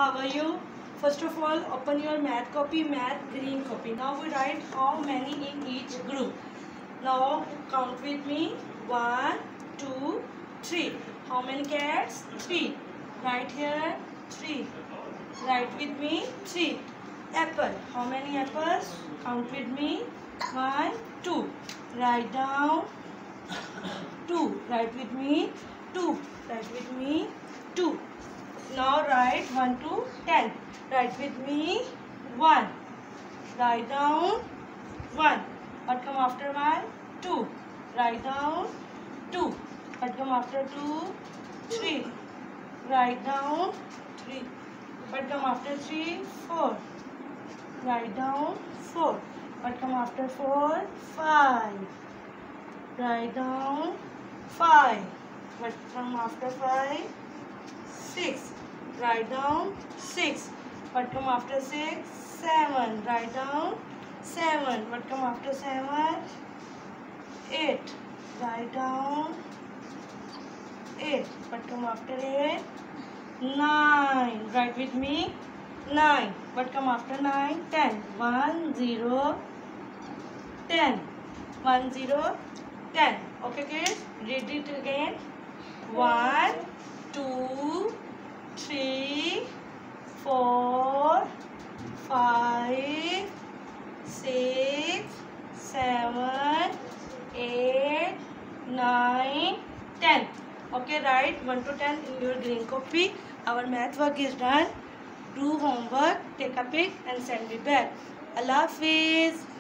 How are you? First of all, open your math copy, math green copy. Now we write how many in each group. Now count with me. 1, 2, 3. How many cats? 3. Write here 3. Write with me 3. Apple. How many apples? Count with me. 1, 2. Write down 2. Write with me 2. Write with me 2. Now write 1 to 10. Write with me 1. Write down 1. What come after 1? 2. Write down 2. What come after 2? 3. Write down 3. What come after 3? 4. Write down 4. What come after 4? 5. Write down 5. What come after 5? 6. Write down 6. What come after 6? 7. Write down 7. What come after 7? 8. Write down 8. What come after 8? 9. Write with me 9. What come after 9? 10. 1, 0, 10. 1, 0, 10. Okay kids, read it again. 1, 2, 3, 4, 5, 6, 7, 8, 9, 10. Okay, write 1 to 10 in your green copy. Our math work is done. Do homework, take a pic and send it back. Allah Hafiz.